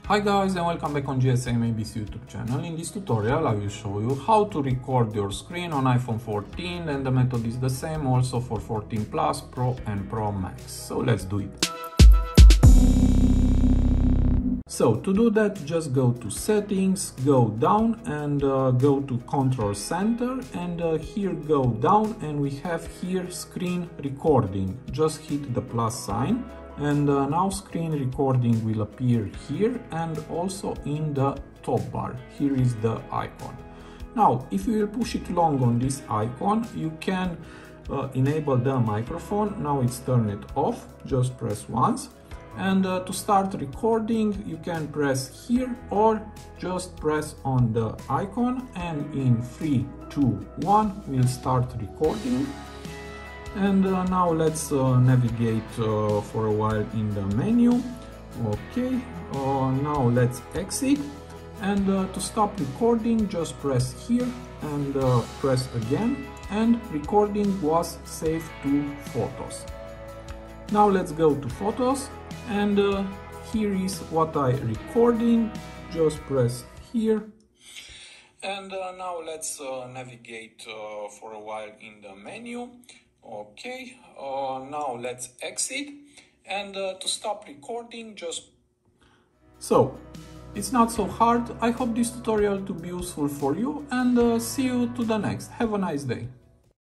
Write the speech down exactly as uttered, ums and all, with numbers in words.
Hi guys, and welcome back on G S M A B C YouTube channel. In this tutorial I will show you how to record your screen on iPhone fourteen, and the method is the same also for fourteen Plus, Pro and Pro Max. So let's do it. So to do that, just go to settings, go down and uh, go to control center, and uh, here go down and we have here screen recording. Just hit the plus sign. And uh, now screen recording will appear here and also in the top bar. Here is the icon. Now, if you will push it long on this icon, you can uh, enable the microphone. Now it's turned it off. Just press once. And uh, to start recording, you can press here or just press on the icon, and in three, two, one, we'll start recording. And uh, now let's uh, navigate uh, for a while in the menu. Okay, uh, now let's exit. And uh, to stop recording, just press here and uh, press again. And recording was saved to photos. Now let's go to photos. And uh, here is what I recording. Just press here. And uh, now let's uh, navigate uh, for a while in the menu. Okay, uh, now let's exit, and uh, to stop recording, just... So, it's not so hard. I hope this tutorial to be useful for you, and uh, see you to the next. Have a nice day.